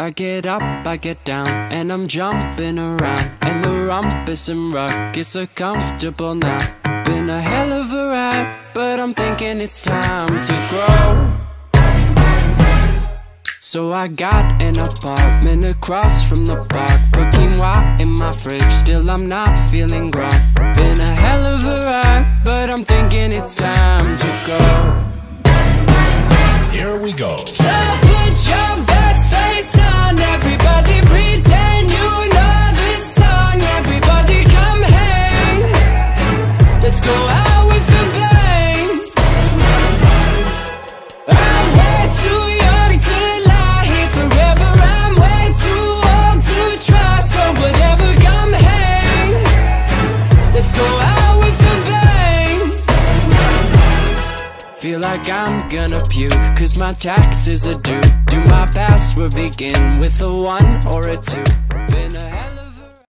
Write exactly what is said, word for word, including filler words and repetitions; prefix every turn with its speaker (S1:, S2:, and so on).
S1: I get up, I get down, and I'm jumping around, and the rumpus and ruckus are comfortable now. Been a hell of a ride, but I'm thinking it's time to grow. So I got an apartment across from the park, put quinoa in my fridge, still I'm not feeling grown. Been a hell of a ride, but I'm thinking it's time to go.
S2: Here we go.
S1: So put your best face on, everybody pretend you know this song. Everybody come hang, let's go out with a bang. I'm way too young to lie here forever, I'm way too old to try. So whatever, come hang, let's go out with a bang. Feel like I'm gonna puke, cause my taxes are due. Do my password begin with a one or a two? Been a